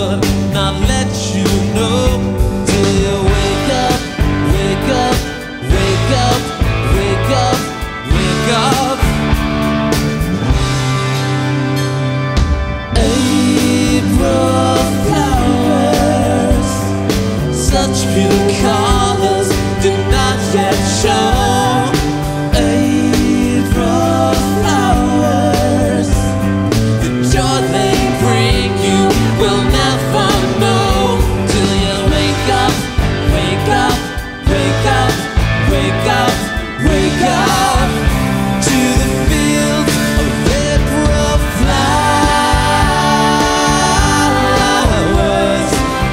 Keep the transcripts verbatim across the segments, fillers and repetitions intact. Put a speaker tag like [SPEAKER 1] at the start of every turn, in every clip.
[SPEAKER 1] but not let you know till you wake up, wake up, wake up, wake up, wake up. April flowers, such pure colors did not yet show. April flowers, the joy they bring you will never know till you wake up, wake up, wake up, wake up, wake up to the fields of April flowers,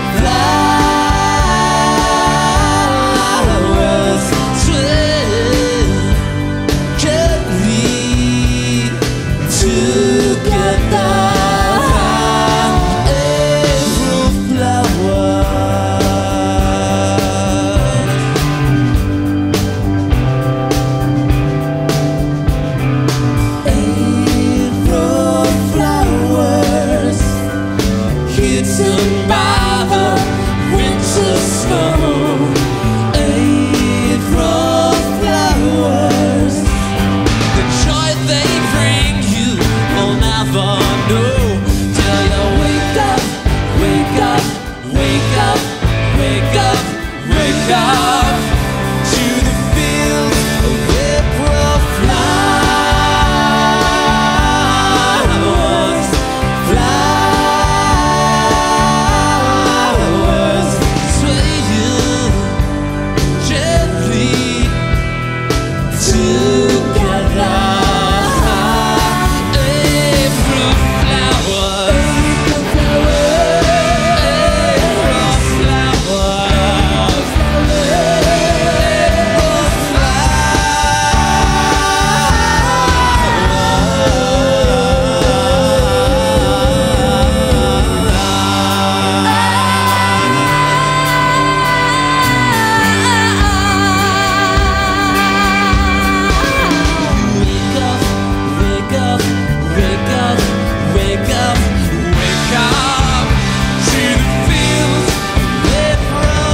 [SPEAKER 1] flowers, swing gently together. April flowers, April flowers, hidden by the winter snow. April flowers, the joy they bring you will never know till you wake up, wake up, wake up, wake up, wake up to the fields of April flowers, flowers, swaying gently together. April flowers, April flowers, wake up, wake up, wake up, wake up, wake up to the fields of April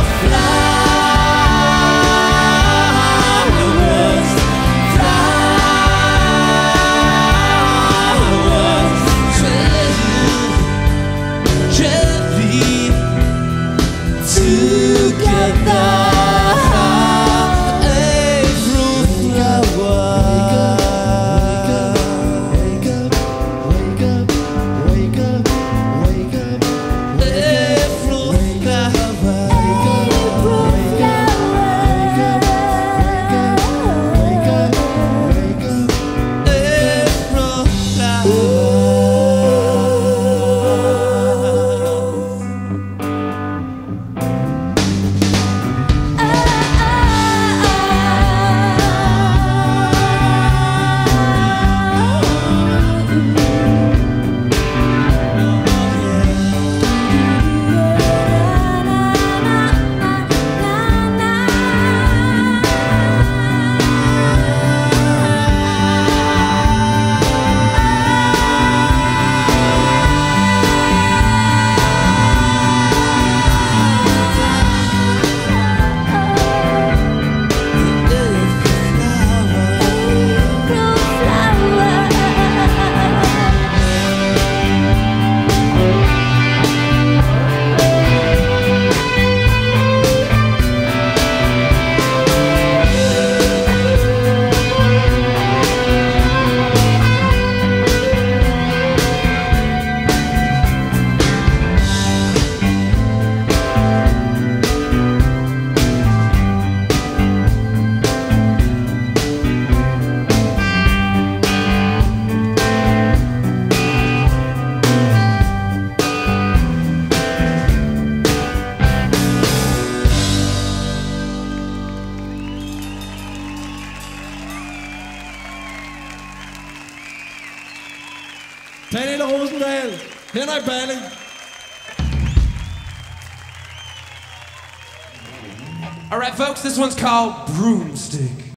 [SPEAKER 1] flowers, flowers, swaying gently together. April
[SPEAKER 2] Pernille Rosendahl, Henrik Balling.
[SPEAKER 1] All right, folks, this one's called Broomstick.